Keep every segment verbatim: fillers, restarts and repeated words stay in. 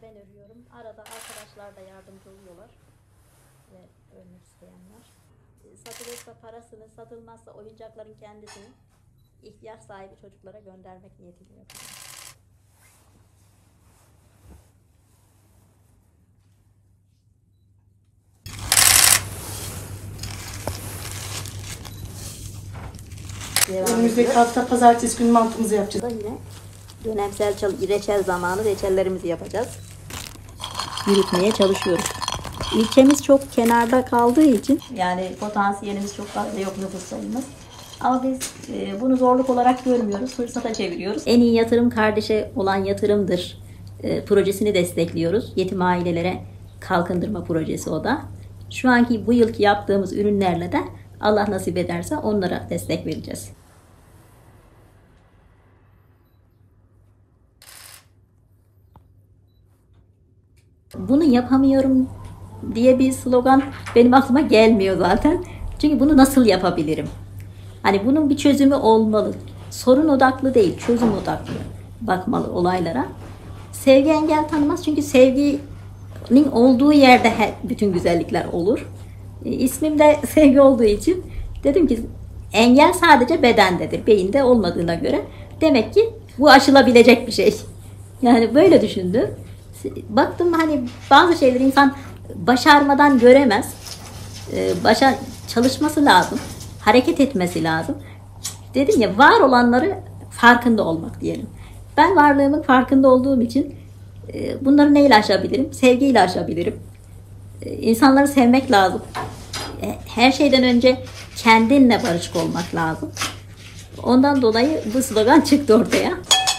ben örüyorum. Arada arkadaşlar da yardımcı oluyorlar. Ve örmek isteyenler. Satılırsa parasını, satılmazsa oyuncakların kendisini ihtiyaç sahibi çocuklara göndermek niyetiyle yapıyorum. Önümüzdeki hafta pazartesi günü mantımızı yapacağız. Yine dönemsel reçel zamanı reçellerimizi yapacağız. Yürütmeye çalışıyoruz. İlçemiz çok kenarda kaldığı için yani potansiyelimiz çok fazla yok, nüfus sayımız. Ama biz e, bunu zorluk olarak görmüyoruz, fırsata çeviriyoruz. En iyi yatırım kardeşe olan yatırımdır e, projesini destekliyoruz. Yetim ailelere kalkındırma projesi o da. Şu anki bu yılki yaptığımız ürünlerle de Allah nasip ederse onlara destek vereceğiz. Bunu yapamıyorum diye bir slogan benim aklıma gelmiyor zaten. Çünkü bunu nasıl yapabilirim? Hani bunun bir çözümü olmalı. Sorun odaklı değil, çözüm odaklı bakmalı olaylara. Sevgi engel tanımaz çünkü sevginin olduğu yerde bütün güzellikler olur. İsmim de sevgi olduğu için dedim ki engel sadece bedendedir, beyinde olmadığına göre demek ki bu aşılabilecek bir şey. Yani böyle düşündüm. Baktım hani bazı şeyleri insan başarmadan göremez. Başa çalışması lazım, hareket etmesi lazım. Dedim ya, var olanları farkında olmak diyelim. Ben varlığımın farkında olduğum için bunları neyle aşabilirim? Sevgiyle aşabilirim. İnsanları sevmek lazım. Her şeyden önce kendinle barışık olmak lazım. Ondan dolayı bu slogan çıktı ortaya.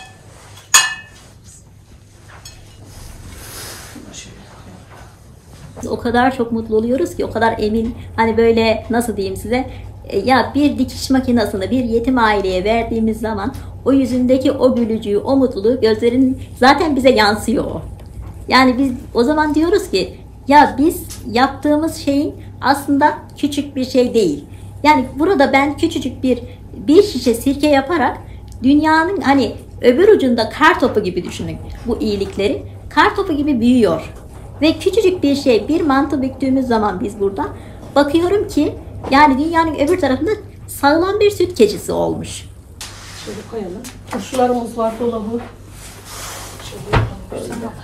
O kadar çok mutlu oluyoruz ki, o kadar emin, hani böyle nasıl diyeyim size, ya bir dikiş makinesini bir yetim aileye verdiğimiz zaman o yüzündeki o gülücüğü, o mutluluğu gözlerin zaten bize yansıyor o. Yani biz o zaman diyoruz ki ya biz yaptığımız şeyin aslında küçük bir şey değil. Yani burada ben küçücük bir bir şişe sirke yaparak dünyanın hani öbür ucunda kar topu gibi düşünün bu iyilikleri. Kar topu gibi büyüyor. Ve küçücük bir şey, bir mantı büktüğümüz zaman biz burada bakıyorum ki yani dünyanın öbür tarafında sağlam bir süt keçisi olmuş. Şöyle koyalım. Turşularımız var, dolabı. Şöyle yapalım.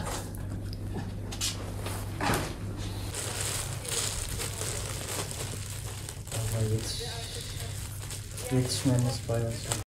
Yetiş, yetişmemiz bayağı zor.